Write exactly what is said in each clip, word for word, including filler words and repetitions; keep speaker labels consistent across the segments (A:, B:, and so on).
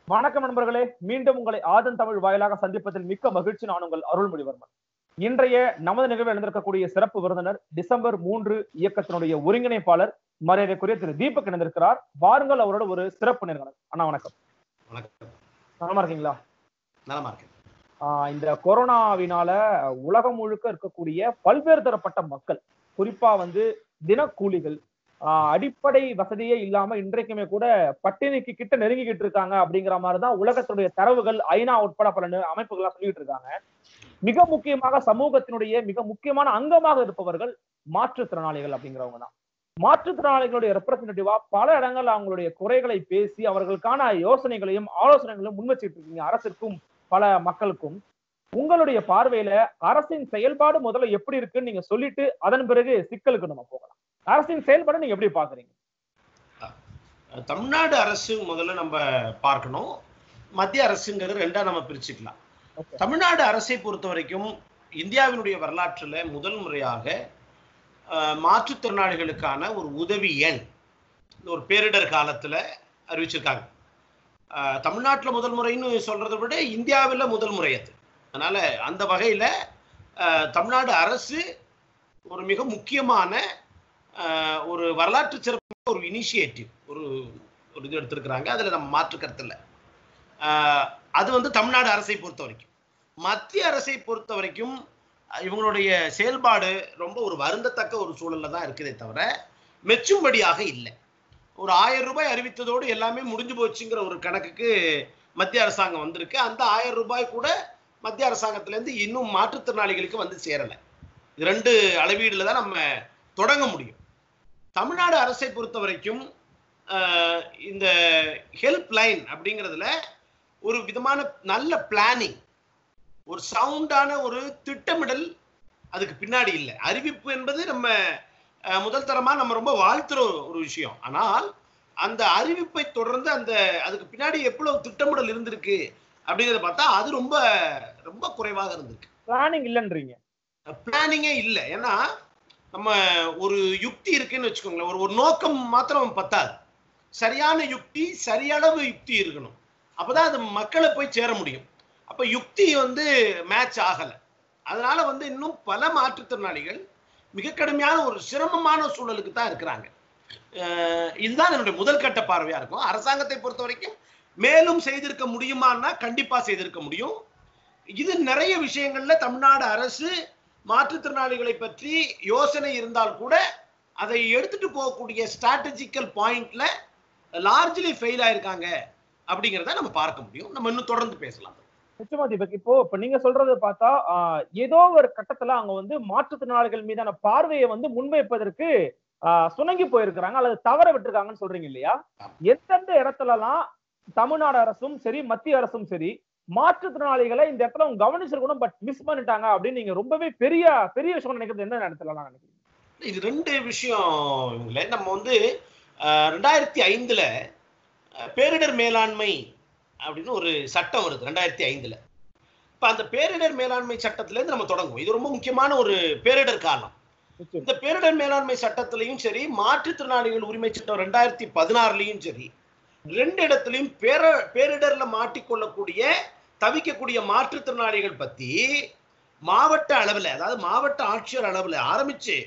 A: வணக்கம் நண்பர்களே, மீண்டும் உங்களை ஆதன் தமிழ் வாயிலாக சந்திப்பதில் மிக்க மகிழ்ச்சி. நான் உங்கள் அருள்மொழிவர்மன். இன்றைய நமது நிகழ்வில் எழுந்திருக்கக்கூடிய சிறப்பு விருந்தினர் டிசம்பர் மூன்று இயக்கத்தினுடைய ஒருங்கிணைப்பாளர் மரியாதைக்குரிய திரு தீபக் இணைந்திருக்கிறார். வாருங்கள் அவரோட ஒரு சிறப்பு நேர்காணல். அண்ணா வணக்கம்.
B: வணக்கம்.
A: நலமா இருக்கீங்களா?
B: நலமா இருக்கேன்.
A: ஆஹ் இந்த கொரோனாவினால உலகம் முழுக்க இருக்கக்கூடிய பல்வேறு தரப்பட்ட மக்கள், குறிப்பா வந்து தினக்கூலிகள், ஆஹ் அடிப்படை வசதியே இல்லாம இன்றைக்குமே கூட பட்டினிக்கு கிட்ட நெருங்கிக்கிட்டு இருக்காங்க அப்படிங்கிற மாதிரிதான் உலகத்துடைய தரவுகள் ஐநா உட்பட பல அமைப்புகள்லாம் சொல்லிட்டு இருக்காங்க. மிக முக்கியமாக சமூகத்தினுடைய மிக முக்கியமான அங்கமாக இருப்பவர்கள் மாற்றுத்திறனாளிகள் அப்படிங்கிறவங்க தான். மாற்றுத்திறனாளிகளுடைய ரெப்ரசன்டேட்டிவா பல இடங்கள் அவங்களுடைய குறைகளை பேசி அவர்களுக்கான யோசனைகளையும் ஆலோசனைகளையும் முன்வச்சிட்டு இருக்கீங்க அரசிற்கும் பல மக்களுக்கும். உங்களுடைய பார்வையில அரசின் செயல்பாடு முதல்ல எப்படி இருக்குன்னு நீங்க சொல்லிட்டு அதன் பிறகு சிக்கலுக்கு நம்ம போகலாம். அரசின் செயல்பாடு நீங்க எப்படி பாக்குறீங்க?
B: தமிழ்நாடு அரசு முதல்ல நம்ம பார்க்கணும், மத்திய அரசுங்கிறது ரெண்டா நம்ம பிரிச்சுக்கலாம். தமிழ்நாடு அரசை பொறுத்த வரைக்கும் இந்தியாவினுடைய வரலாற்றுல முதல் முறையாக மாற்றுத்திறனாளிகளுக்கான ஒரு உதவி எண் ஒரு பேரிடர் காலத்துல அறிவிச்சிருக்காங்க. தமிழ்நாட்டில் முதல் முறைன்னு சொல்றதை விட இந்தியாவில் முதல் முறை அது. அதனால அந்த வகையில தமிழ்நாடு அரசு ஒரு மிக முக்கியமான ஒரு வரலாற்று சிறப்பு ஒரு இனிஷியேட்டிவ் ஒரு ஒரு இது எடுத்திருக்கிறாங்க. அதுல நம்ம மாற்று கருத்து இல்லை. அது வந்து தமிழ்நாடு அரசை பொறுத்த வரைக்கும். மத்திய அரசை பொறுத்த வரைக்கும் இவங்களுடைய செயல்பாடு ரொம்ப ஒரு வருந்தத்தக்க ஒரு சூழல்ல தான் இருக்குதே தவிர மெச்சும்படியாக இல்லை. ஒரு ஆயிரம் ரூபாய் அறிவித்ததோடு எல்லாமே முடிஞ்சு போச்சுங்கிற ஒரு கணக்குக்கு மத்திய அரசாங்கம் வந்திருக்கு. அந்த ஆயிரம் ரூபாய் கூட மத்திய அரசாங்கத்திலேருந்து இன்னும் மாற்றுத்திறனாளிகளுக்கு வந்து சேரலை. இது ரெண்டு அளவீடுல தான் நம்ம தொடங்க முடியும். தமிழ்நாடு அரசை பொறுத்த வரைக்கும் இந்த ஹெல்ப் லைன் அப்படிங்கிறதுல ஒரு விதமான நல்ல பிளானிங், ஒரு சவுண்டான ஒரு திட்டமிடல் அதுக்கு பின்னாடி இல்லை. அறிவிப்பு என்பது நம்ம முதல் தரமா நம்ம ரொம்ப வாழ்த்துற ஒரு விஷயம். ஆனால் அந்த அறிவிப்பை தொடர்ந்து அந்த அதுக்கு பின்னாடி எவ்வளவு திட்டமிடல் இருந்திருக்கு அப்படிங்கிறத பார்த்தா அது ரொம்ப ரொம்ப குறைவாக இருந்திருக்கு.
A: பிளானிங் இல்லைன்றீங்க?
B: பிளானிங்கே இல்லை. ஏன்னா நம்ம ஒரு யுக்தி இருக்குன்னு வச்சுக்கோங்களேன், ஒரு ஒரு நோக்கம் மாத்திரம் பத்தாது. சரியான யுக்தி, சரியானவு யுக்தி இருக்கணும். அப்பதான் அது மக்களை போய் சேர முடியும். அப்ப யுக்தி வந்து மேட்ச் ஆகலை. அதனால வந்து இன்னும் பல மாற்றுத்திறனாளிகள் மிக கடுமையான ஒரு சிரமமான சூழலுக்கு தான் இருக்கிறாங்க. இதுதான் என்னுடைய முதல் கட்ட பார்வையா இருக்கும். அரசாங்கத்தை பொறுத்த வரைக்கும் மேலும் செய்திருக்க முடியுமான்னா கண்டிப்பா செய்திருக்க முடியும். இது நிறைய விஷயங்கள்ல தமிழ்நாடு அரசு மாற்றுத்திறனாளிகளை பற்றி யோசனை இருந்தால் கூட அதை எடுத்துட்டு போகக்கூடிய ஸ்ட்ராட்டஜிக்கல் பாயிண்ட்ல லார்ஜ்லி ஃபெயில் ஆயிருக்காங்க அப்படிங்கிறத நம்ம பார்க்க முடியும். நம்ம இன்னும் தொடர்ந்து பேசலாம்.
A: நிச்சயமா தீபக், இப்போ இப்ப நீங்க சொல்றதை பார்த்தா ஏதோ ஒரு கட்டத்துல அவங்க வந்து மாற்றுத்திறனாளிகள் மீதான பார்வையை வந்து முன்வைப்பதற்கு ஆஹ் சுணங்கி போயிருக்கிறாங்க அல்லது தவற விட்டுருக்காங்கன்னு சொல்றீங்க இல்லையா? எந்தெந்த இடத்துலலாம் தமிழ்நாடு அரசும் சரி மத்திய அரசும் சரி மாற்றுத்திறனாளிகளை இந்த இடத்துல அவங்க கவனிச்சிருக்கணும் பட் மிஸ் பண்ணிட்டாங்க அப்படின்னு நீங்க ரொம்பவே பெரிய பெரிய விஷயம் நினைக்கிறது எந்த இடத்துல நினைக்கிறீங்க?
B: இது ரெண்டு விஷயம். நம்ம வந்து ரெண்டாயிரத்தி ஐந்துல பேரிடர் மேலாண்மை அப்படின்னு ஒரு சட்டம் வருது ரெண்டாயிரத்தி ஐந்துல. இப்ப அந்த பேரிடர் மேலாண்மை சட்டத்துல இருந்து நம்ம தொடங்குவோம். இது ரொம்ப முக்கியமான ஒரு பேரிடர் காலம். இந்த பேரிடர் மேலாண்மை சட்டத்திலையும் சரி மாற்றுத்திறனாளிகள் உரிமை சட்டம் ரெண்டாயிரத்தி பதினாறுலயும் சரி ரெண்டு இடத்துலையும் பேர பேரிடர்ல மாட்டிக்கொள்ளக்கூடிய தவிக்கக்கூடிய மாற்றுத்திறனாளிகள் பத்தி மாவட்ட அளவுல, அதாவது மாவட்ட ஆட்சியர் அளவுல ஆரம்பிச்சு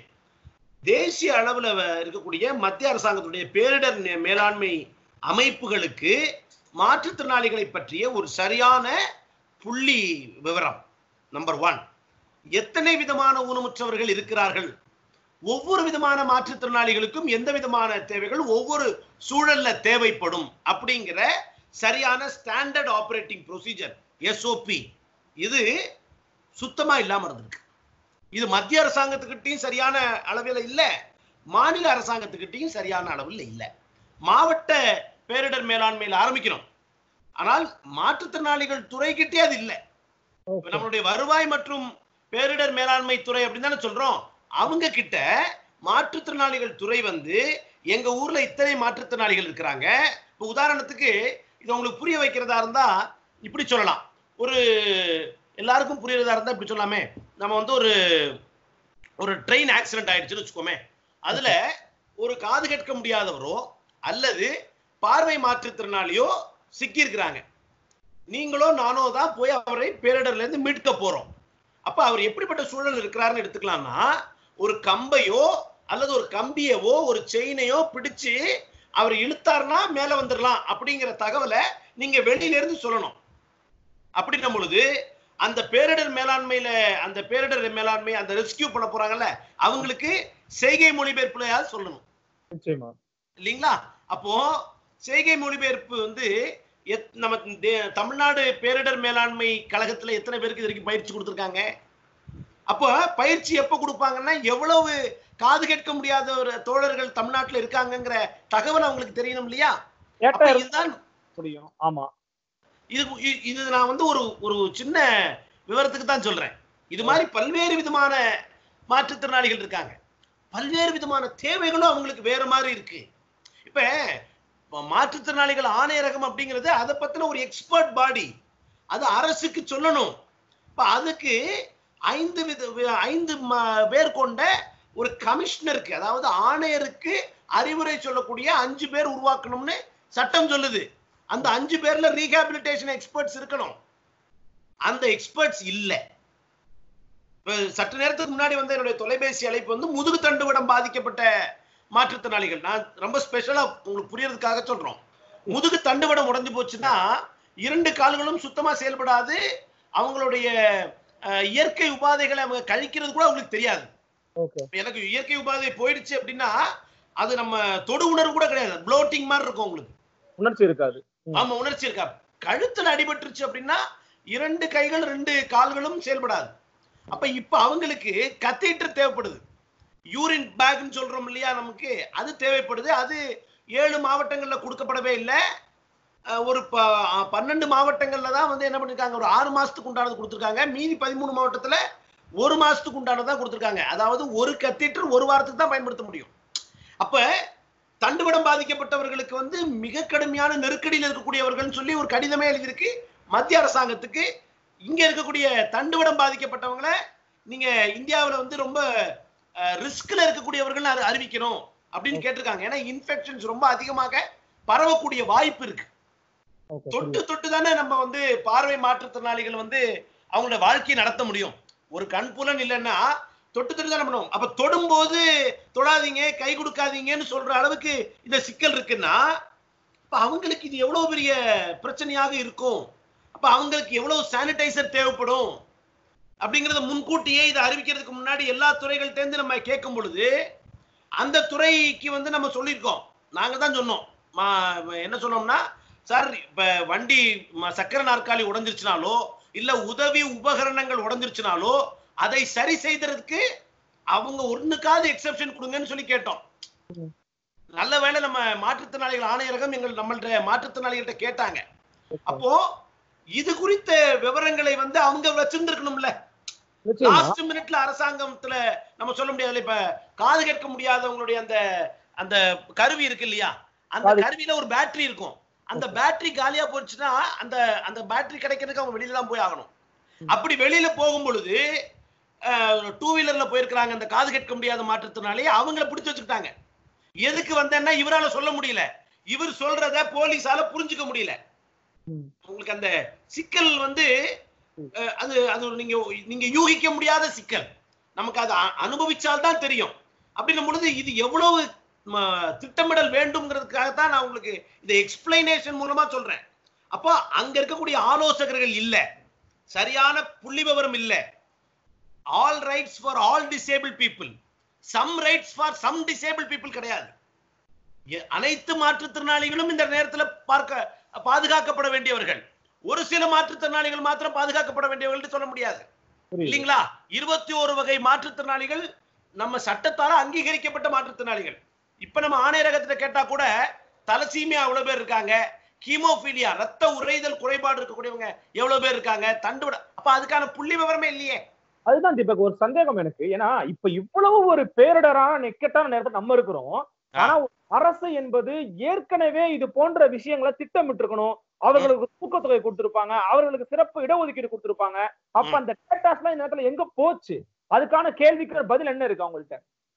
B: தேசிய அளவுல இருக்கக்கூடிய மத்திய அரசாங்கத்துடைய பேரிடர் மேலாண்மை அமைப்புகளுக்கு மாற்றுத்திறனாளிகளை பற்றிய ஒரு சரியான புள்ளி விவரம். நம்பர் ஒன், எத்தனை விதமான ஊனமுற்றவர்கள் இருக்கிறார்கள், ஒவ்வொரு விதமான மாற்றுத்திறனாளிகளுக்கும் எந்த விதமான தேவைகள் ஒவ்வொரு சூழல்ல தேவைப்படும் அப்படிங்கிற சரியான ஸ்டாண்டர்ட் ஆபரேட்டிங் ப்ரொசீஜர் எஸ்ஓபி இது சுத்தமா இல்லாம இருந்திருக்கு. இது மத்திய அரசாங்கத்துக்கிட்டையும் சரியான அளவில் இல்லை, மாநில அரசாங்கத்துக்கிட்டையும் சரியான அளவில் இல்லை. மாவட்ட பேரிடர் மேலாண்மையில் ஆரம்பிக்கணும், ஆனால் மாற்றுத்திறனாளிகள் துறைக்கிட்டே அது இல்லை. நம்மளுடைய வருவாய் மற்றும் பேரிடர் மேலாண்மை துறை அப்படின்னு தானே சொல்றோம். அவங்க கிட்ட மாற்றுத்திறனாளிகள் துறை வந்து எங்க ஊர்ல இத்தனை மாற்றுத்திறனாளிகள் இருக்கிறாங்க. இப்ப உதாரணத்துக்கு இது உங்களுக்கு புரிய வைக்கிறதா இருந்தா இப்படி சொல்லலாம், ஒரு எல்லாருக்கும் புரியறதா இருந்தா இப்படி சொல்லாமே, நம்ம வந்து ஒரு ஒரு ட்ரெயின் ஆக்சிடென்ட் ஆயிடுச்சுன்னு வச்சுக்கோமே, அதுல ஒரு காது கேட்க முடியாதவரோ அல்லது பார்வை மாற்றுத்திறனாளியோ சிக்கி இருக்கிறாங்க. நீங்களோ நானோ தான் போய் அவரை பேரிடர்ல இருந்து மீட்க போறோம். அப்ப அவர் எப்படிப்பட்ட சூழல் இருக்கிறாருன்னு எடுத்துக்கலாம்னா, ஒரு கம்பையோ அல்லது ஒரு கம்பியவோ ஒரு செயினையோ பிடிச்சு அவர் இழுத்தாருன்னா மேல வந்துடலாம் அப்படிங்கிற தகவலை நீங்க வெளியில இருந்து சொல்லணும். அப்படின்னும் பொழுது அந்த பேரிடர் மேலாண்மையில அந்த பேரிடர் மேலாண்மை அந்த ரெஸ்கியூ பண்ண போறாங்கல்ல அவங்களுக்கு செய்கை மொழிபெயர்ப்புலையாவது சொல்லணும்.
A: நிச்சயமா
B: இல்லைங்களா? அப்போ செய்கை மொழிபெயர்ப்பு வந்து நம்ம தமிழ்நாடு பேரிடர் மேலாண்மை கழகத்துல எத்தனை பேருக்கு இது வரைக்கும் பயிற்சி கொடுத்திருக்காங்க? அப்போ பயிற்சி எப்ப கொடுப்பாங்கன்னா எவ்வளவு காது கேட்க முடியாத ஒரு தோழர்கள் தமிழ்நாட்டுல இருக்காங்கிற தகவல் அவங்களுக்கு தெரியணும் இல்லையா? இதுதான்
A: புரியும். ஆமா,
B: இது இது நான் வந்து ஒரு ஒரு சின்ன விவரத்துக்கு தான் சொல்றேன். இது மாதிரி பல்வேறு விதமான மாற்றுத்திறனாளிகள் இருக்காங்க. பல்வேறு விதமான தேவைகளும் அவங்களுக்கு வேற மாதிரி இருக்கு. இப்ப மாற்றுத்திறனாளிகள் ஆணையரகம் அப்படிங்கிறது அதை பத்தின ஒரு எக்ஸ்பர்ட் பாடி, அது அரசுக்கு சொல்லணும். இப்ப அதுக்கு ஐந்து வித ஐந்து பேர் கொண்ட ஒரு கமிஷனருக்கு, அதாவது ஆணையருக்கு அறிவுரை சொல்லக்கூடிய அஞ்சு பேர் உருவாக்கணும்னு சட்டம் சொல்லுது. அந்த அஞ்சு பேர்ல ரீஹாபிலிட்டேஷன் எக்ஸ்பர்ட்ஸ் இருக்கணும். அந்த எக்ஸ்பர்ட்ஸ் இல்ல. சற்று நேரத்துக்கு முன்னாடி வந்து என்னுடைய தொலைபேசி அழைப்பு வந்து முதுகு தண்டுவடம் பாதிக்கப்பட்ட மாற்றுத்திறனாளிகள். நான் ரொம்ப ஸ்பெஷலா உங்களுக்கு புரியறதுக்காக சொல்றோம். முதுகு தண்டுவடம் உடைஞ்சு போச்சுன்னா இரண்டு கால்களும் சுத்தமா செயல்படாது. அவங்களுடைய இயற்கை உபாதைகளை அவங்க கழிக்கிறது கூட அவங்களுக்கு தெரியாது. எனக்கு இயற்கை உபாதை போயிடுச்சு அப்படின்னா அது நம்ம தொடு உணர்வு கூட கிடையாது. ப்ளோட்டிங் மாதிரி இருக்கும், உங்களுக்கு
A: உணர்ச்சி இருக்காது.
B: ஆமா, உணர்ச்சி இருக்கா. கழுத்துல அடிபட்டுருச்சு அப்படின்னா இரண்டு கைகள் ரெண்டு கால்களும் செயல்படாது. அப்ப இப்ப அவங்களுக்கு கத்தீட்டர் தேவைப்படுது. யூரின் பேக்னு சொல்றோம் இல்லையா, நமக்கு அது தேவைப்படுது. அது ஏழு மாவட்டங்கள்ல கொடுக்கப்படவே இல்லை. ஒரு பன்னெண்டு மாவட்டங்கள்ல தான் வந்து என்ன பண்ணிருக்காங்க, ஒரு ஆறு மாசத்துக்கு உண்டானது கொடுத்துருக்காங்க. மீதி பதிமூணு மாவட்டத்துல ஒரு மாசத்துக்கு உண்டானதான் கொடுத்துருக்காங்க. அதாவது ஒரு கத்தீட்டர் ஒரு வாரத்துக்கு தான் பயன்படுத்த முடியும். அப்ப தண்டுவடம் பாதிக்கப்பட்டவர்களுக்கு வந்து மிக கடுமையான நெருக்கடியில் இருக்கக்கூடியவர்கள் சொல்லி ஒரு கடிதமே எழுதியிருக்கு மத்திய அரசாங்கத்துக்கு. இங்க இருக்கக்கூடிய தண்டுவடம் பாதிக்கப்பட்டவங்களை நீங்க இந்தியாவில் வந்து ரொம்ப ரிஸ்க்ல இருக்கக்கூடியவர்கள் அறிவிக்கணும் அப்படின்னு கேட்டிருக்காங்க. ஏன்னா இன்ஃபெக்ஷன்ஸ் ரொம்ப அதிகமாக பரவக்கூடிய வாய்ப்பு இருக்கு. தொட்டு தொட்டு தானே நம்ம வந்து பார்வை மாற்றுத்திறனாளிகள் வந்து அவங்களோட வாழ்க்கையை நடத்த முடியும். ஒரு கண் புலன் இல்லைன்னா தொட்டு தொட்டு தான் பண்ணுவோம். அப்ப தொடும்போது தொடாதீங்க, கை கொடுக்காதீங்கன்னு சொல்ற அளவுக்கு இந்த சிக்கல் இருக்குன்னா அப்ப அவங்களுக்கு இது எவ்வளவு பெரிய பிரச்சனையாக இருக்கும். அப்ப அவங்களுக்கு எவ்வளவு சானிடைசர் தேவைப்படும் அப்படிங்கறத முன்கூட்டியே இதை அறிவிக்கிறதுக்கு முன்னாடி எல்லா துறைகள் தேர்ந்து நம்ம கேட்கும் பொழுது அந்த துறைக்கு வந்து நம்ம சொல்லியிருக்கோம். நாங்க தான் சொன்னோம். என்ன சொன்னோம்னா, சார் இப்ப வண்டி சக்கர நாற்காலி உடைஞ்சிருச்சுனாலோ இல்ல உதவி உபகரணங்கள் உடைஞ்சிருச்சுனாலோ அதை சரி செய்ததுக்கு அவங்க ஒண்ணுக்காவது எக்ஸெப்ஷன் கொடுங்கன்னு சொல்லி கேட்டோம். நல்ல வேளை நம்ம மாற்றுத்திறனாளிகள் ஆணையரகம் எங்கள் நம்மள்ட்ட மாற்றுத்திறனாளிகள்ட்ட கேட்டாங்க. அப்போ இது குறித்த விவரங்களை வந்து அவங்க வச்சிருந்திருக்கணும்ல. லாஸ்ட் மினிட்ல அரசாங்கத்துல நம்ம சொல்ல முடியாது. இப்ப காது கேட்க முடியாதவங்களுடைய அந்த அந்த கருவி இருக்கு இல்லையா, அந்த கருவியில ஒரு பேட்டரி இருக்கும். அந்த பேட்டரி காலியா போச்சுன்னா அந்த அந்த பேட்டரி கிடைக்கிறதுக்கு அவங்க வெளியில தான் போய் ஆகணும். அப்படி வெளியில போகும் பொழுது டூ வீலர்ல போயிருக்கிறாங்க அந்த காது கேட்க முடியாத மாற்றத்தினாலே அவங்கள பிடிச்சு வச்சுக்கிட்டாங்க. எதுக்கு வந்தேன்னா இவரால சொல்ல முடியல, இவர் சொல்றத போலீஸால புரிஞ்சுக்க முடியல. உங்களுக்கு அந்த சிக்கல் வந்து அது அது நீங்க நீங்க யூகிக்க முடியாத சிக்கல். நமக்கு அதை அனுபவிச்சால்தான் தெரியும். அப்படின்னும் பொழுது இது எவ்வளவு திட்டமிடல் வேண்டும்ங்கிறதுக்காகத்தான் நான் உங்களுக்கு இந்த எக்ஸ்பிளனேஷன் மூலமா சொல்றேன். அப்போ அங்க இருக்கக்கூடிய ஆலோசகர்கள் இல்ல, சரியான புள்ளி விவரம் இல்ல. All rights for all disable people, some rights for some disable people கிடையாது. அனைத்து மாற்றுத்திறனாளிகளும் இந்த நேரத்தில் பார்க்க பாதுகாக்கப்பட வேண்டியவர்கள். ஒரு சில மாற்றுத்திறனாளிகள் மாத்திரம் பாதுகாக்கப்பட வேண்டியவர்கள் சொல்ல முடியாது இல்லைங்களா? இருபத்தி ஒரு வகை மாற்றுத்திறனாளிகள் நம்ம சட்டத்தால அங்கீகரிக்கப்பட்ட மாற்றுத்திறனாளிகள். இப்ப நம்ம ஆணையரகத்துல கேட்டா கூட தலசீமியா எவ்வளவு பேர் இருக்காங்க, ஹீமோபீலியா ரத்த உறைதல் குறைபாடு இருக்கக்கூடியவங்க எவ்வளவு பேர் இருக்காங்க, தண்டுவிட அப்ப அதுக்கான புள்ளி விவரமே இல்லையே.
A: அதுதான் தீபக் ஒரு சந்தேகம் எனக்கு. ஏன்னா இப்ப இவ்வளவு ஒரு பேரிடரான நெக்கட்டான நேரத்தை நம்ம இருக்கிறோம். ஆனா அரசு என்பது ஏற்கனவே இது போன்ற விஷயங்களை திட்டமிட்டு இருக்கணும். அவர்களுக்கு ஊக்கத்தொகை கொடுத்திருப்பாங்க, அவர்களுக்கு சிறப்பு இடஒதுக்கீடு கொடுத்திருப்பாங்க. அப்ப அந்த டேட்டாஸ் எல்லாம் இந்த நேரத்துல எங்க போச்சு? அதுக்கான கேள்விக்கு பதில் என்ன இருக்கு அவங்கள்ட்ட?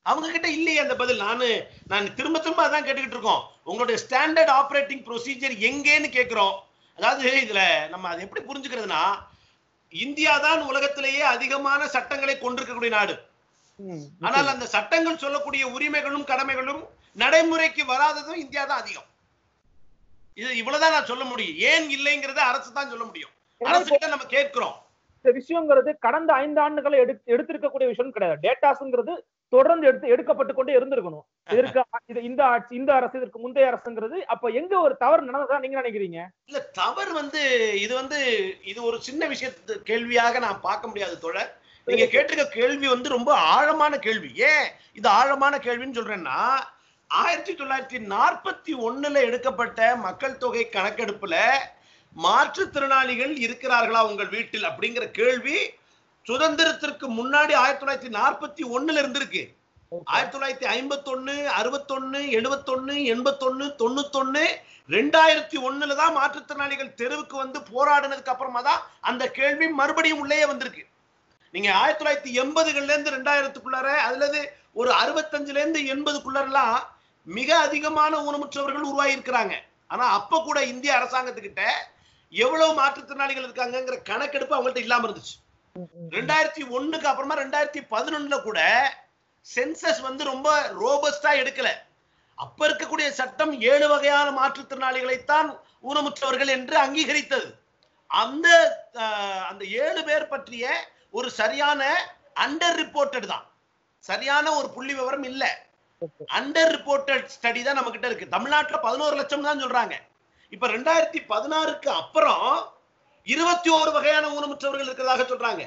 B: அவங்க கிட்ட இல்லையே அந்த பதில். நானு நான் திரும்ப திரும்ப அதான் கேட்டுக்கிட்டு இருக்கோம். உங்களுடைய ஸ்டாண்டர்ட் ஆபரேட்டிங் ப்ரொசீஜர் எங்கேன்னு கேட்கிறோம். அதாவது இதுல நம்ம அதை எப்படி புரிஞ்சுக்கிறதுனா, இந்தியா தான் உலகத்திலேயே அதிகமான சட்டங்களை கொண்டிருக்கக்கூடிய நாடு. ஆனால் அந்த சட்டங்கள் சொல்லக்கூடிய உரிமைகளும் கடமைகளும் நடைமுறைக்கு வராததும் இந்தியா தான் அதிகம். இது இவ்வளவுதான் நான் சொல்ல முடியும். ஏன் இல்லைங்கிறத அரசு தான் சொல்ல முடியும். அரசு கிட்ட நம்ம கேட்கிறோம்.
A: இந்த விஷயங்கிறது கடந்த ஐந்து ஆண்டுகளை எடுத்து எடுத்திருக்கக்கூடிய விஷயம் கிடையாது. டேட்டாஸ்ங்கிறது தொடர்ந்து எடுத்து எடுக்கப்பட்டு கொண்டே இருந்திருக்கணும். இதற்கு இது இந்த ஆட்சி இந்த அரசு இதற்கு முந்தைய அரசுங்கிறது அப்ப எங்க ஒரு தவறு நடந்ததா நீங்க நினைக்கிறீங்க?
B: இல்ல தவறு வந்து இது வந்து இது ஒரு சின்ன விஷயத்து கேள்வியாக நான் பார்க்க முடியாது தோழர். நீங்க கேட்டிருக்க கேள்வி வந்து ரொம்ப ஆழமான கேள்வி. ஏன் இது ஆழமான கேள்வின்னு சொல்றேன்னா, ஆயிரத்தி தொள்ளாயிரத்தி நாற்பத்தி ஒண்ணுல எடுக்கப்பட்ட மக்கள் தொகை கணக்கெடுப்புல மாற்றுத்திறனாளிகள் இருக்கிறார்களா உங்கள் வீட்டில் அப்படிங்கிற கேள்வி சுதந்திரத்திற்கு முன்னாடி ஆயிரத்தி தொள்ளாயிரத்தி நாற்பத்தி ஒண்ணுல இருந்திருக்கு. ஆயிரத்தி தொள்ளாயிரத்தி ஐம்பத்தி ஒண்ணு அறுபத்தி ஒண்ணு எழுபத்தி ஒண்ணு எண்பத்தி ஒண்ணு தொண்ணூத்தி ஒண்ணு ரெண்டாயிரத்தி ஒண்ணுல தான் மாற்றுத்திறனாளிகள் தெருவுக்கு வந்து போராடினதுக்கு அப்புறமா தான் அந்த கேள்வி மறுபடியும் உள்ளே வந்திருக்கு. நீங்க ஆயிரத்தி தொள்ளாயிரத்தி எண்பதுகள்ல இருந்து ரெண்டாயிரத்துக்குள்ளார அல்லது ஒரு அறுபத்தஞ்சுல இருந்து எண்பதுக்குள்ளாரெல்லாம் மிக அதிகமான ஊனமுற்றவர்கள் உருவாகி இருக்கிறாங்க. ஆனா அப்ப கூட இந்திய அரசாங்கத்துக்கிட்ட எவ்வளவு மாற்றுத்திறனாளிகள் இருக்காங்கிற கணக்கெடுப்பு அவங்கள்ட்ட இல்லாம இருந்துச்சு. ரெண்டாயிரத்தி ஒண்ணுக்கு அப்புறமா ரெண்டாயிரத்தி பதினொன்னுல கூட சென்சஸ் வந்து ரொம்ப ரோபஸ்டா எடுக்கல. அப்ப இருக்கக்கூடிய சட்டம் ஏழு வகையான மாற்றுத்திறனாளிகளைத்தான் ஊனமுற்றவர்கள் என்று அங்கீகரித்தது. அந்த அந்த ஏழு பேர் பற்றிய ஒரு சரியான அண்டர் ரிப்போர்ட்டட் தான், சரியான ஒரு புள்ளி விவரம் இல்ல. அண்டர் ரிப்போர்ட்டட் ஸ்டடி தான் நம்ம கிட்ட இருக்கு. தமிழ்நாட்டுல பதினோரு லட்சம் தான் சொல்றாங்க. இப்ப ரெண்டாயிரத்தி பதினாறுக்கு அப்புறம் இருபத்தி ஓரு வகையான ஊனமுற்றவர்கள் இருக்கிறதாக சொல்றாங்க.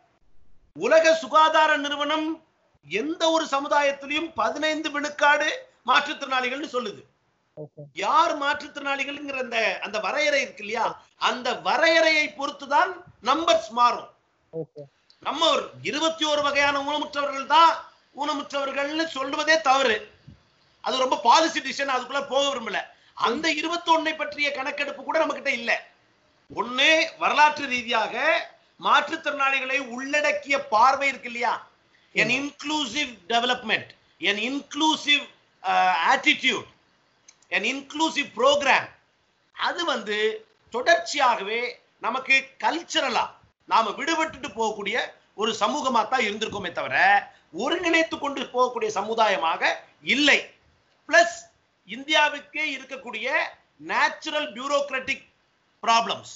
B: உலக சுகாதார நிறுவனம் எந்த ஒரு சமுதாயத்திலையும் பதினைந்து விழுக்காடு மாற்றுத்திறனாளிகள் சொல்லுது. யார் மாற்றுத்திறனாளிகள் அந்த அந்த வரையறை இருக்கு இல்லையா, அந்த வரையறையை பொறுத்துதான் நம்பர்ஸ் மாறும். நம்ம ஒரு இருபத்தி ஓரு வகையான ஊனமுற்றவர்கள் தான் ஊனமுற்றவர்கள் சொல்லுவதே தவறு. அது ரொம்ப பாலிசி டிசிஷன், அதுக்குள்ள போக விரும்பல. அந்த இருபத்தி ஒன்னை பற்றிய கணக்கெடுப்பு கூட நம்ம கிட்ட இல்ல. ஒண்ணு வரலாற்று ரீதியாக மாற்றுத்திறனாளிகளை உள்ளடக்கிய பார்வை இருக்கு இல்லையா, an inclusive development, an inclusive uh, attitude, an inclusive program, அது வந்து தொடர்ச்சியாகவே நமக்கு கல்ச்சரலா நாம விடுபட்டு போகக்கூடிய ஒரு சமூகமா தான் இருந்திருக்கோமே தவிர ஒருங்கிணைத்து கொண்டு போகக்கூடிய சமுதாயமாக இல்லை. பிளஸ் இந்தியாவுக்கே இருக்கக்கூடிய நேச்சுரல் பியூரோக்ராட்டிக் ப்ராப்ளம்ஸ்.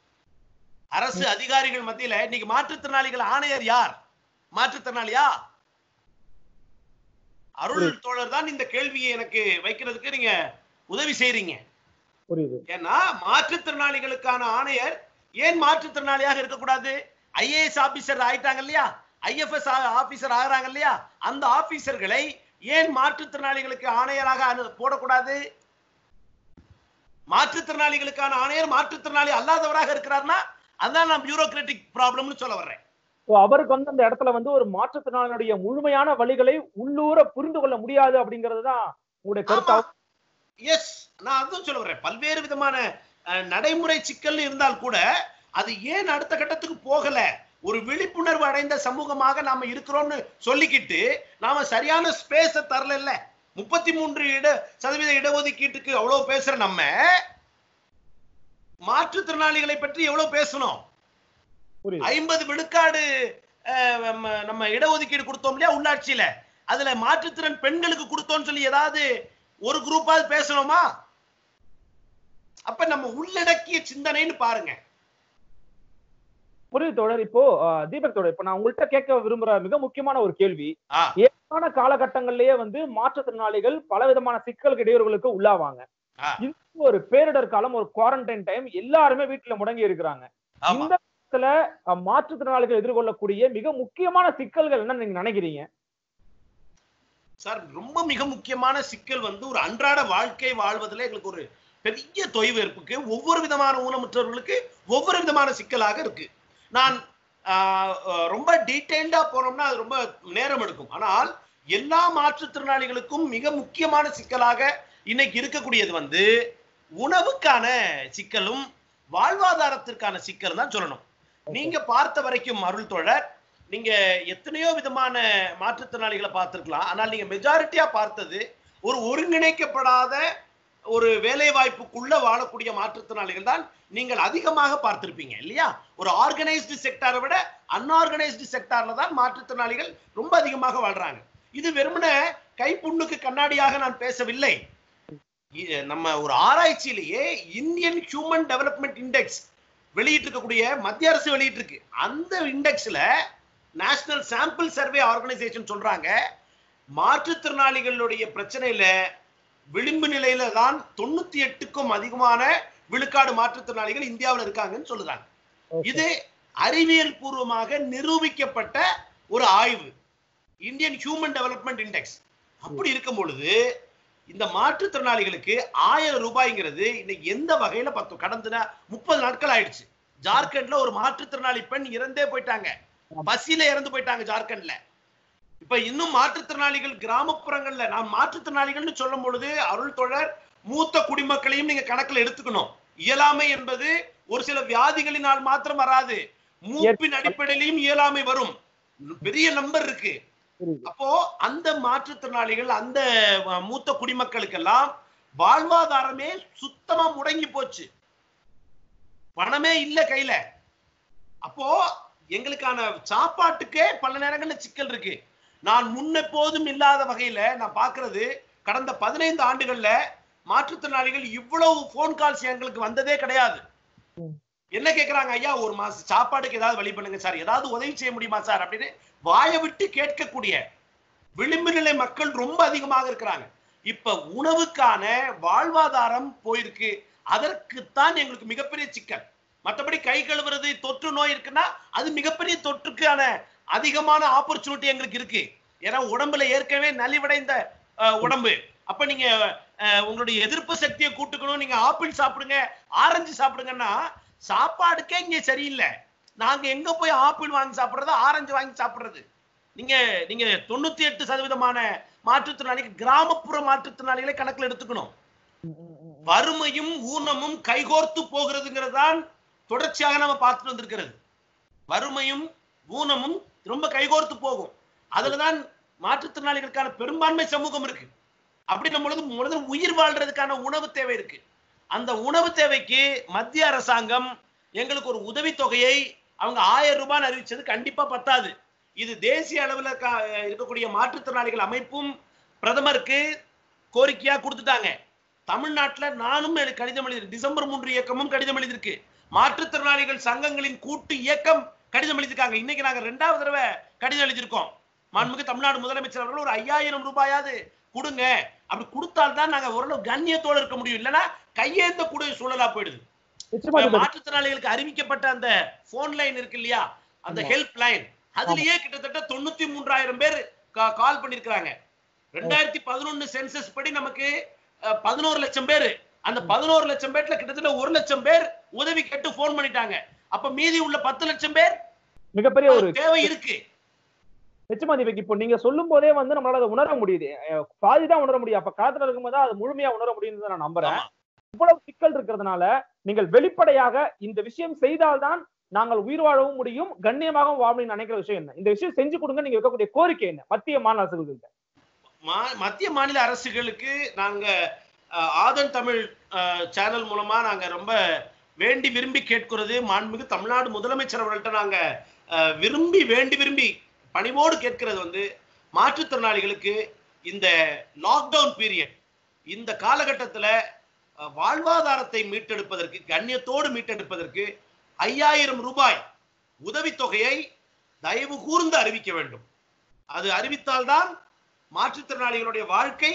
B: அரசு அதிகாரிகள் மத்தியில இன்னைக்கு மாற்றுத்திறனாளிகள் ஆணையர் யார்? மாற்றுத்திறனாளியா? அருள் தோழர் தான் இந்த கேள்வியை எனக்கு வைக்கிறதுக்கு நீங்க உதவி செய்றீங்க. ஏன்னா மாற்றுத்திறனாளிகளுக்கான ஆணையர் ஏன் மாற்றுத்திறனாளியாக இருக்கக்கூடாது? ஐஏஎஸ் ஆபீசர் ஆயிட்டாங்க இல்லையா, ஐஎஃப்எஸ் ஆபீசர் ஆகிறாங்க இல்லையா, அந்த ஆபீசர்களை ஏன் மாற்றுத்திறனாளிகளுக்கு ஆணையராக போடக்கூடாது? மாற்றுத்திறனாளிகளுக்கான ஆணையர் மாற்றுத்திறனாளி அல்லாதவராக இருக்கிறார்னா அதான் நான் பியூரோக்ராட்டிக் ப்ராப்ளம்னு சொல்ல வர்றேன்.
A: அவருக்கு வந்து அந்த இடத்துல வந்து ஒரு மாற்றுத்திறனாளியுடைய முழுமையான வழிகளை உள்ளூர புரிந்து கொள்ள முடியாது அப்படிங்கிறது தான் உங்களுடைய கருத்தா?
B: எஸ், நான் அதுவும் சொல்ல வர்றேன். பல்வேறு விதமான நடைமுறை சிக்கல் இருந்தால் கூட அது ஏன் அடுத்த கட்டத்துக்கு போகல? ஒரு விழிப்புணர்வு அடைந்த சமூகமாக நாம இருக்கிறோம்னு சொல்லிக்கிட்டு நாம சரியான ஸ்பேஸ தரல. இல்ல முப்பத்தி மூன்று இட சதவீத இடஒதுக்கீட்டுக்கு அவ்வளவு பேசுற நம்ம மாற்றுத்திறனாளிகளை பற்றி எவ்வளவு பேசணும்? ஐம்பது விழுக்காடு நம்ம இடஒதுக்கீடு கொடுத்தோம் இல்லையா உள்ளாட்சியில, அதுல மாற்றுத்திறன் பெண்களுக்கு கொடுத்தோம்னு சொல்லி ஏதாவது ஒரு குரூப்பாவது பேசணுமா? அப்ப நம்ம உள்ளடக்கிய சிந்தனைன்னு பாருங்க.
A: புரியுது தோழர். இப்போ தீபக் தோழர், இப்ப நான் உங்கள்கிட்ட கேட்க விரும்புற மிக முக்கியமான ஒரு கேள்வி, ஏற்கான காலகட்டங்கள்லயே வந்து மாற்றுத்திறனாளிகள் பல விதமான சிக்கல் இடையூறுகளுக்கு உள்ளாவாங்க. இந்த ஒரு பேரிடர் காலம், ஒரு குவாரண்டைன் டைம், எல்லாருமே வீட்டுல முடங்கி இருக்கிறாங்க. இந்த இடத்துல மாற்றுத்திறனாளிகள் எதிர்கொள்ளக்கூடிய மிக முக்கியமான சிக்கல்கள் என்ன நீங்க நினைக்கிறீங்க?
B: சார், ரொம்ப மிக முக்கியமான சிக்கல் வந்து ஒரு அன்றாட வாழ்க்கை வாழ்வதில் எங்களுக்கு ஒரு பெரிய தொய்வு இருக்கு. ஒவ்வொரு விதமான ஊனமுற்றவர்களுக்கு ஒவ்வொரு விதமான சிக்கலாக இருக்கு. நான் ரொம்ப டீடைல்டா போனோம்னா அது ரொம்ப நேரம் எடுக்கும். ஆனால் எல்லா மாற்றுத்திறனாளிகளுக்கும் மிக முக்கியமான சிக்கலாக இன்னைக்கு இருக்கக்கூடியது வந்து உணவுக்கான சிக்கலும் வாழ்வாதாரத்திற்கான சிக்கல் தான் சொல்லணும். நீங்க பார்த்த வரைக்கும் அருள் தோழர், நீங்க எத்தனையோ விதமான மாற்றுத்திறனாளிகளை பார்த்திருக்கலாம். ஆனால் நீங்க மெஜாரிட்டியா பார்த்தது ஒரு ஒருங்கிணைக்கப்படாத ஒரு வேலை வாய்ப்புக்குள்ள வாழக்கூடிய மாற்றுத்திறனாளிகள் தான் நீங்கள் அதிகமாக பார்த்திருப்பீங்க இல்லையா? ஒரு ஆர்கனைஸ்டு செக்டாரை விட அன்ஆர்கனைஸ்டு செக்டார்ல தான் மாற்றுத்திறனாளிகள் ரொம்ப அதிகமாக வாழ்றாங்க. இது வெறுமனே கைப்புண்ணுக்கு கண்ணாடியாக நான் பேசவில்லை. நம்ம ஒரு ஆராய்ச்சியிலேயே இந்தியன் ஹியூமன் டெவலப்மெண்ட் இண்டெக்ஸ் வெளியிட்டு இருக்கக்கூடிய மத்திய அரசு வெளியிட்டு இருக்கு. அந்த இண்டெக்ஸ்ல நேஷனல் சாம்பிள் சர்வே ஆர்கனைசேஷன் சொல்றாங்க, மாற்றுத்திறனாளிகளுடைய பிரச்சனையில விளிம்பு நிலையில தான் தொண்ணூத்தி எட்டுக்கும் அதிகமான விழுக்காடு மாற்றுத்திறனாளிகள் இந்தியாவில் இருக்காங்கன்னு சொல்லுறாங்க. இது அறிவியல் பூர்வமாக நிரூபிக்கப்பட்ட ஒரு ஆய்வு, இந்தியன் ஹியூமன் டெவலப்மெண்ட் இண்டெக்ஸ். அப்படி இருக்கும் பொழுது இந்த மாற்றுத்திறனாளிகளுக்கு ஆயிரம் ரூபாய்ங்கிறது இன்னைக்கு எந்த வகையில பார்த்தோம்? கடந்த முப்பது நாட்கள் ஆயிடுச்சு. ஜார்க்கண்ட்ல ஒரு மாற்றுத்திறனாளி பெண் இறந்தே போயிட்டாங்க, பசியில இறந்து போயிட்டாங்க ஜார்க்கண்ட்ல. இப்ப இன்னும் மாற்றுத்திறனாளிகள் கிராமப்புறங்கள்ல, நான் மாற்றுத்திறனாளிகள்னு சொல்லும் பொழுது அருள் தொடர் மூத்த குடிமக்களையும் நீங்க கணக்குல எடுத்துக்கணும். இயலாமை என்பது ஒரு சில வியாதிகளினால் மாத்திரம் வராது, மூப்பின் அடிப்படையிலையும் இயலாமை வரும். பெரிய நம்பர் இருக்கு. அப்போ அந்த மாற்றுத்திறனாளிகள், அந்த மூத்த குடிமக்களுக்கெல்லாம் வாழ்வாதாரமே சுத்தமா முடங்கி போச்சு, பணமே இல்ல கையில. அப்போ எங்களுக்கான சாப்பாட்டுக்கே பல நேரங்கள்ல சிக்கல் இருக்கு. நான் முன்னெப்போதும் இல்லாத வகையில நான் பாக்குறது, கடந்த பதினைந்து ஆண்டுகள்ல மாற்றுத்திறனாளிகள் இவ்வளவு போன் கால்ஸ் எங்களுக்கு வந்ததே கிடையாது. என்ன கேக்குறாங்க? ஐயா ஒரு மாசம் சாப்பாடுக்கு ஏதாவது வழி பண்ணுங்க சார், ஏதாவது உதவி செய்ய முடியுமா சார் அப்படின்னு வாயை விட்டு கேட்கக்கூடிய விளிம்பு நிலை மக்கள் ரொம்ப அதிகமாக இருக்கிறாங்க. இப்ப உணவுக்கான வாழ்வாதாரம் போயிருக்கு. அதற்குத்தான் எங்களுக்கு மிகப்பெரிய சிக்கல். மற்றபடி கை கழுவுறது, தொற்று நோய் இருக்குன்னா அது மிகப்பெரிய தொற்றுக்கான அதிகமான ஆப்பர்ச்சுனிட்டி எங்களுக்கு இருக்கு. ஏன்னா உடம்புல ஏற்கனவே நலிவடைந்த உடம்பு. அப்ப நீங்க உங்களுடைய எதிர்ப்பு சக்தியை கூட்டுக்கணும், நீங்க ஆப்பிள் சாப்பிடுங்க, ஆரஞ்சு சாப்பிடுங்கன்னா சாப்பாடுக்கே இங்க சரியில்லை. நாங்க எங்க போய் ஆப்பிள் வாங்கி சாப்பிடுறது, ஆரஞ்சு வாங்கி சாப்பிடுறது? நீங்க நீங்க தொண்ணூத்தி எட்டு சதவீதமான மாற்றுத்திறனாளிகள் கிராமப்புற மாற்றுத்திறனாளிகளை கணக்கில் எடுத்துக்கணும். வறுமையும் ஊனமும் கைகோர்த்து போகிறதுங்கிறது தான் தொடர்ச்சியாக நம்ம பார்த்துட்டு வந்திருக்கிறது. வறுமையும் ஊனமும் ரொம்ப கைகோர்த்து போகும். அதுலதான் மாற்றுத்திறனாளிகளுக்கான பெரும்பான்மை சமூகம் இருக்கு. அப்படி நம்ம உயிர் வாழ்றதுக்கான உணவு தேவை இருக்கு. அந்த உணவு தேவைக்கு மத்திய அரசாங்கம் எங்களுக்கு ஒரு உதவி தொகையை அவங்க ஆயிரம் ரூபாய் அறிவிச்சது கண்டிப்பா பத்தாது. இது தேசிய அளவில் இருக்கக்கூடிய மாற்றுத்திறனாளிகள் அமைப்பும் பிரதமருக்கு கோரிக்கையா கொடுத்துட்டாங்க. தமிழ்நாட்டில் நானும் கடிதம் எழுதி, டிசம்பர் மூன்று இயக்கமும் கடிதம் எழுதியிருக்கு, மாற்றுத்திறனாளிகள் சங்கங்களின் கூட்டு இயக்கம் கடிதம் எழுதியிருக்காங்க. இன்னைக்கு நாங்க ரெண்டாவது தடவை கடிதம் எழுதியிருக்கோம். மாண்புமிகு தமிழ்நாடு முதலமைச்சர் அவர்கள் ஒரு ஐயாயிரம் ரூபாயாவது கொடுங்க, அப்படி கொடுத்தால்தான் நாங்க ஓரளவு கண்ணியத்தோடு இருக்க முடியும். இல்லைன்னா கையேந்த கூடிய சூழலா போயிடுது. மாற்றுத்திறனாளிகளுக்கு அறிவிக்கப்பட்ட அந்த போன் லைன் இருக்கு இல்லையா, அந்த ஹெல்ப் லைன், அதுலயே கிட்டத்தட்ட தொண்ணூத்தி மூன்றாயிரம் பேர் கால் பண்ணிருக்காங்க. ரெண்டாயிரத்தி பதினொன்னு சென்சஸ் படி நமக்கு பதினோரு லட்சம் பேர். அந்த பதினோரு லட்சம் பேர்ல கிட்டத்தட்ட ஒரு லட்சம் பேர் உதவி கேட்டு போன் பண்ணிட்டாங்க. அப்ப மீதி உள்ள பத்து லட்சம் பேர் மிகப்பெரிய ஒரு தேவை இருக்கு.
A: நிச்சயமா இப்போ நீங்க சொல்லும் போதே வந்து நம்மளால அதை உணர முடியுது. பாதிதான் உணர முடியும். அப்ப காலத்துல இருக்கும்போது அது முழுமையா உணர முடியும்னு நான் நம்புறேன். இவ்வளவு சிக்கல் இருக்கிறதுனால நீங்கள் வெளிப்படையாக இந்த விஷயம் செய்தால்தான் நாங்கள் உயிர் வாழவும் முடியும், கண்ணியமாகவும் வாழணும் நினைக்கிற விஷயம் என்ன? இந்த விஷயம் செஞ்சு கொடுங்க, நீங்க வைக்கக்கூடிய கோரிக்கை என்ன மத்திய மாநில அரசுகளுக்கு?
B: மத்திய மாநில அரசுகளுக்கு நாங்க ஆதன் தமிழ் சேனல் மூலமா நாங்க ரொம்ப வேண்டி விரும்பி கேட்கிறது, மாண்புமிகு தமிழ்நாடு முதலமைச்சர் அவர்கள்ட்ட நாங்க விரும்பி வேண்டி விரும்பி பணிவோடு கேட்கிறது வந்து, மாற்றுத்திறனாளிகளுக்கு இந்த லாக்டவுன் பீரியட், இந்த காலகட்டத்துல வாழ்வாதாரத்தை மீட்டெடுப்பதற்கு, கண்ணியத்தோடு மீட்டெடுப்பதற்கு ஐயாயிரம் ரூபாய் உதவித்தொகையை தயவு கூர்ந்து அறிவிக்க வேண்டும். அது அறிவித்தால்தான் மாற்றுத்திறனாளிகளுடைய வாழ்க்கை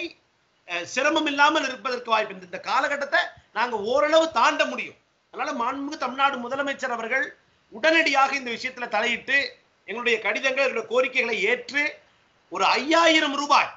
B: சிரமம் இல்லாமல் இருப்பதற்கு வாய்ப்பு. இந்த காலகட்டத்தை நாங்க ஓரளவு தாண்ட முடியும். அதனால மாண்புமிகு தமிழ்நாடு முதலமைச்சர் அவர்கள் உடனடியாக இந்த விஷயத்துல தலையிட்டு எங்களுடைய கடிதங்கள், எங்களுடைய கோரிக்கைகளை ஏற்று ஒரு ஐயாயிரம் ரூபாய்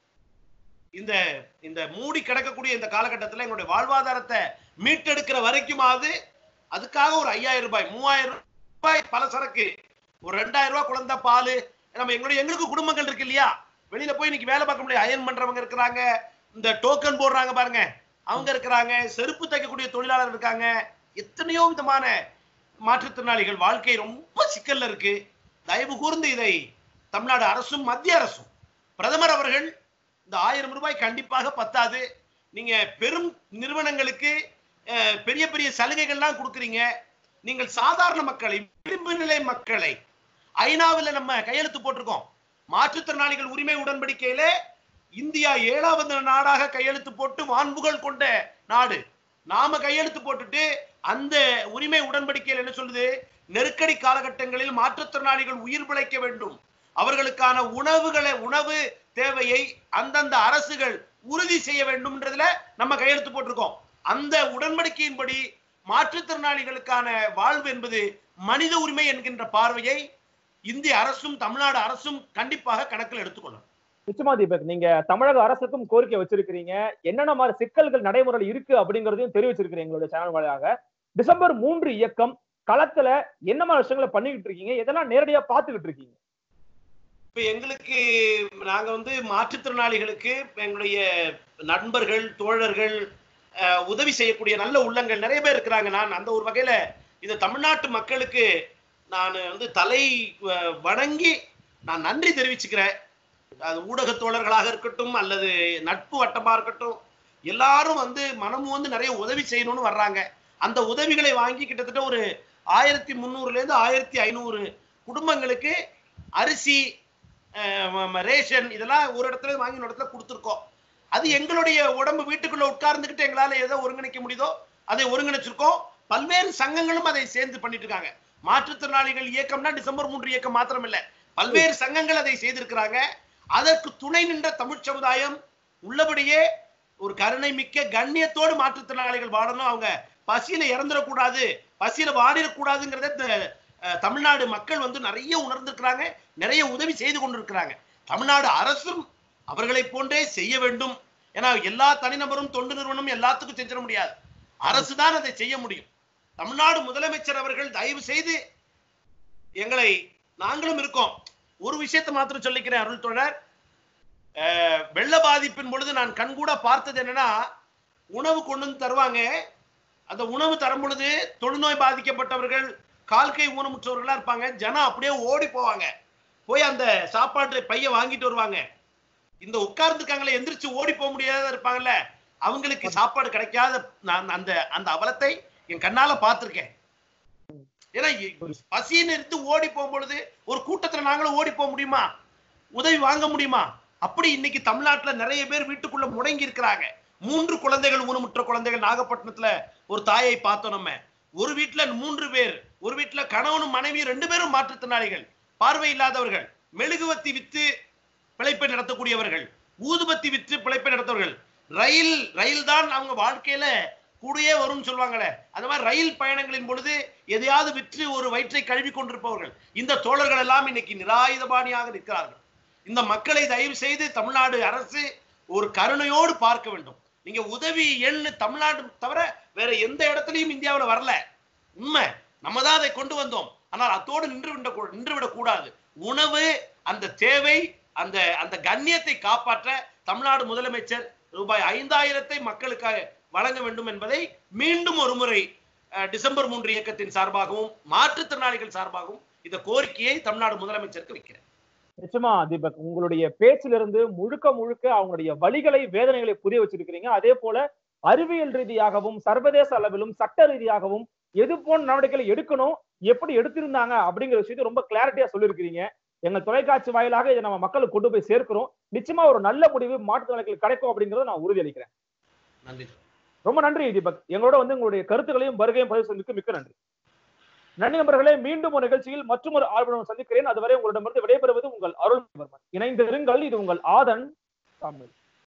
B: இந்த இந்த மூடி கிடக்கக்கூடிய இந்த காலகட்டத்தில் எங்களுடைய வாழ்வாதாரத்தை மீட்டெடுக்கிற வரைக்குமாவது அதுக்காக ஒரு ஐயாயிரம் ரூபாய், மூவாயிரம் ரூபாய் பல சரக்கு, ஒரு ரெண்டாயிரம் ரூபாய் குழந்தை பால், நம்ம எங்களுடைய எங்களுக்கு குடும்பங்கள் இருக்கு இல்லையா, வெளியில போய் இன்னைக்கு வேலை பார்க்க முடியாது, அயன் பண்றவங்க இருக்கிறாங்க, இந்த டோக்கன் போடுறாங்க பாருங்க அவங்க இருக்கிறாங்க, செருப்பு தைக்கக்கூடிய தொழிலாளர் இருக்காங்க, எத்தனையோ விதமான மாற்றுத்திறனாளிகள் வாழ்க்கை ரொம்ப சிக்கல்ல இருக்கு. தயவு கூர்ந்து இதை தமிழ்நாடு அரசும் மத்திய அரசும், பிரதமர் அவர்கள் இந்த ஆயிரம் ரூபாய் கண்டிப்பாக பத்தாது, நீங்க பெரும் நிறுவனங்களுக்கு பெரிய பெரிய சலுகைகள்லாம் கொடுக்குறீங்க, நீங்கள் சாதாரண மக்களை, விளிம்பு நிலை மக்களை, ஐநாவில் நம்ம கையெழுத்து போட்டிருக்கோம், மாற்றுத்திறனாளிகள் உரிமை உடன்படிக்கையில இந்தியா ஏழாவது நாடாக கையெழுத்து போட்டு வான்புகள் கொண்ட நாடு. நாம கையெழுத்து போட்டுட்டு அந்த உரிமை உடன்படிக்கையில் என்ன சொல்லுது? நெருக்கடி காலகட்டங்களில் மாற்றுத்திறனாளிகள் உயிர் பிழைக்க வேண்டும், அவர்களுக்கான உணவுகளை உணவு தேவையை அந்தந்த அரசுகள் உறுதி செய்ய வேண்டும்ன்றதுல நம்ம கையெழுத்து போட்டிருக்கோம். அந்த உடன்படிக்கையின்படி மாற்றுத்திறனாளிகளுக்கான வாழ்வு என்பது மனித உரிமை என்கின்ற பார்வையை இந்திய அரசும் தமிழ்நாடு அரசும் கண்டிப்பாக கணக்கில் எடுத்துக்கொள்ளும்.
A: நிச்சயமா தீபக், நீங்க தமிழக அரசுக்கும் கோரிக்கை வச்சிருக்கிறீங்க, என்னென்ன மாதிரி சிக்கல்கள் நடைமுறையில் இருக்கு அப்படிங்கறதையும் தெரிவிச்சிருக்கிறீங்க எங்களுடைய சேனல் வழியாக. டிசம்பர் மூன்று இயக்கம் களத்துல என்ன மாதிரி விஷயங்களை பண்ணிக்கிட்டு இருக்கீங்க, எதெல்லாம் நேரடியா பார்த்துக்கிட்டு இருக்கீங்க?
B: இப்ப எங்களுக்கு நாங்க வந்து மாற்றுத்திறனாளிகளுக்கு எங்களுடைய நண்பர்கள், தோழர்கள், உதவி செய்யக்கூடிய நல்ல உள்ளங்கள் நிறைய பேர் இருக்கிறாங்க. நான் அந்த ஒரு வகையில இந்த தமிழ்நாட்டு மக்களுக்கு நான் வந்து தலை வணங்கி நான் நன்றி தெரிவிச்சுக்கிறேன். அது ஊடக தோழர்களாக இருக்கட்டும் அல்லது நட்பு வட்டமா இருக்கட்டும், எல்லாரும் வந்து மனமும் வந்து நிறைய உதவி செய்யணும்னு வர்றாங்க. அந்த உதவிகளை வாங்கி கிட்டத்தட்ட ஒரு ஆயிரத்தி முந்நூறுல இருந்து ஆயிரத்தி ஐநூறு குடும்பங்களுக்கு அரிசி, ரேஷன் இதெல்லாம் ஒரு இடத்துல வாங்கி ஒரு இடத்துல கொடுத்துருக்கோம். அது எங்களுடைய உடம்பு வீட்டுக்குள்ள உட்கார்ந்துக்கிட்டு எங்களால எதை ஒருங்கிணைக்க முடியுதோ அதை ஒருங்கிணைச்சிருக்கோம். பல்வேறு சங்கங்களும் அதை சேர்ந்து பண்ணிட்டு இருக்காங்க. மாற்றுத்திறனாளிகள் இயக்கம்னா டிசம்பர் மூன்று இயக்கம் மாத்திரம் இல்ல, பல்வேறு சங்கங்கள் அதை செய்திருக்கிறாங்க. அதற்கு துணை நின்ற தமிழ் சமுதாயம் உள்ளபடியே ஒரு கருணை மிக்க கண்ணியத்தோடு மாற்றுத்திறனாளிகள் வாழணும், அவங்க பசியில இறந்துடக்கூடாது, பசியில வாடிடக்கூடாதுங்கிறத தமிழ்நாடு மக்கள் வந்து நிறைய உணர்ந்திருக்கிறாங்க, நிறைய உதவி செய்து கொண்டிருக்கிறாங்க. தமிழ்நாடு அரசும் அவர்களை போன்றே செய்ய வேண்டும். ஏன்னா எல்லா தனிநபரும் தொண்டு நிறுவனம் எல்லாத்துக்கும் செஞ்சிட முடியாது, அரசு தான் அதை செய்ய முடியும். தமிழ்நாடு முதலமைச்சர் அவர்கள் தயவு செய்து எங்களை, நாங்களும் இருக்கோம். ஒரு விஷயத்தை மாத்திரம் சொல்லிக்கிறேன் அருள் தோழர், வெள்ள பாதிப்பின் பொழுது நான் கண்கூட பார்த்தது என்னன்னா, உணவு கொண்டு வந்து தருவாங்க. அந்த உணவு தரும் பொழுது தொழுநோய் பாதிக்கப்பட்டவர்கள், கால்கை ஊனமுற்றவர்களா இருப்பாங்க. ஜனம் அப்படியே ஓடி போவாங்க, போய் அந்த சாப்பாட்டு பைய வாங்கிட்டு வருவாங்க. இந்த உட்கார்ந்துருக்காங்களே எந்திரிச்சு ஓடி போக முடியாத இருப்பாங்கல்ல, அவங்களுக்கு சாப்பாடு கிடைக்காத நான் அந்த அந்த அவலத்தை என் கண்ணால பார்த்திருக்கேன். ஏன்னா பசின்னு இருந்து ஓடி போகும் பொழுது ஒரு கூட்டத்துல நாங்களும் ஓடி போக முடியுமா? உதவி வாங்க முடியுமா? அப்படி இன்னைக்கு தமிழ்நாட்டுல நிறைய பேர் வீட்டுக்குள்ள முடங்கி இருக்கிறாங்க. மூன்று குழந்தைகள், ஊனமுற்ற குழந்தைகள். நாகப்பட்டினத்துல ஒரு தாயை பார்த்தோம் நம்ம. ஒரு வீட்டுல மூன்று பேர், ஒரு வீட்டுல கணவனும் மனைவி ரெண்டு பேரும் மாற்றுத்திறனாளிகள், பார்வை இல்லாதவர்கள், மெழுகுவத்தி வித்து பிழைப்பை நடத்தக்கூடியவர்கள், ஊதுபத்தி வித்து பிழைப்பை நடத்தவர்கள். ரயில் ரயில் தான் அவங்க வாழ்க்கையில கூடயே வரும் சொல்லுவாங்களே, அந்த மாதிரி ரயில் பயணங்களின் பொழுது எதையாவது விற்று ஒரு வயிற்றை கழுவி கொண்டிருப்பவர்கள். இந்த தோழர்கள் எல்லாம் இன்னைக்கு நிராயுதபாணியாக நிற்கிறார்கள். இந்த மக்களை தயவு செய்து தமிழ்நாடு அரசு ஒரு கருணையோடு பார்க்க வேண்டும். நீங்க உதவி எண் தமிழ்நாடு தவிர வேற எந்த இடத்துலயும் இந்தியாவில் வரல, உண்மை. நம்ம தான் அதை கொண்டு வந்தோம். ஆனால் அத்தோடு நின்று விட நின்று விடக் கூடாது. உணவு, அந்த தேவை, அந்த அந்த கண்ணியத்தை காப்பாற்ற தமிழ்நாடு முதலமைச்சர் ரூபாய் ஐந்தாயிரத்தை மக்களுக்காக வழங்க வேண்டும் என்பதை மீண்டும் ஒரு முறை டிசம்பர் மூன்று இயக்கத்தின் சார்பாகவும் மாற்றுத்திறனாளிகள் சார்பாகவும் இந்த கோரிக்கையை தமிழ்நாடு முதலமைச்சருக்கு வைக்கிறேன்.
A: நிச்சயமா தீபக், உங்களுடைய பேச்சிலிருந்து முழுக்க முழுக்க அவங்களுடைய வலிகளை, வேதனைகளை புரிய வச்சிருக்கிறீங்க. அதே போல அறிவியல் ரீதியாகவும் சர்வதேச அளவிலும் சட்ட ரீதியாகவும் எது போன்ற நடவடிக்கைகளை எடுக்கணும், எப்படி எடுத்திருந்தாங்க அப்படிங்கிற விஷயத்தை ரொம்ப கிளாரிட்டியா சொல்லியிருக்கிறீங்க. எங்கள் தொலைக்காட்சி வாயிலாக இதை நம்ம மக்களுக்கு கொண்டு போய் சேர்க்கிறோம். நிச்சயமா ஒரு நல்ல முடிவு மாற்றுத்திறனாளிகளுக்கு கிடைக்கும் அப்படிங்கறத நான் உறுதியளிக்கிறேன்.
B: நன்றி,
A: ரொம்ப நன்றி தீபக். எங்களோட வந்து உங்களுடைய கருத்துக்களையும் வருகையும் பதிவு செய்ததுக்கு மிக்க நன்றி. நன்றி நண்பர்களே, மீண்டும் ஒரு நிகழ்ச்சியில் மற்றும் ஒரு ஆர்வம் சந்திக்கிறேன். அதுவரை உங்களிடமிருந்து விடைபெறுவது உங்கள் அருள்வர்மன். இணைந்திருங்கள். இது உங்கள் ஆதன் தமிழ்.